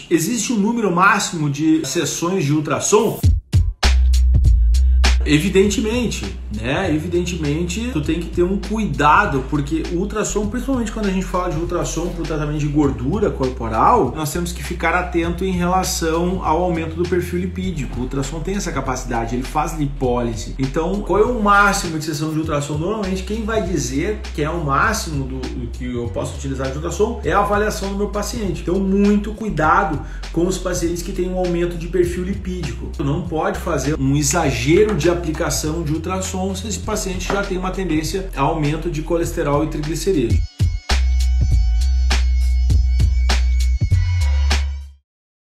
existe um número máximo de sessões de ultrassom? Evidentemente, né? Evidentemente, tu tem que ter um cuidado, porque o ultrassom, principalmente quando a gente fala de ultrassom para o tratamento de gordura corporal, nós temos que ficar atento em relação ao aumento do perfil lipídico. O ultrassom tem essa capacidade, ele faz lipólise. Então, qual é o máximo de sessão de ultrassom? Normalmente, quem vai dizer que é o máximo do que eu posso utilizar de ultrassom é a avaliação do meu paciente. Então, muito cuidado com os pacientes que têm um aumento de perfil lipídico. Tu não pode fazer um exagero de aplicação de ultrassom se esse paciente já tem uma tendência a aumento de colesterol e triglicerídeos.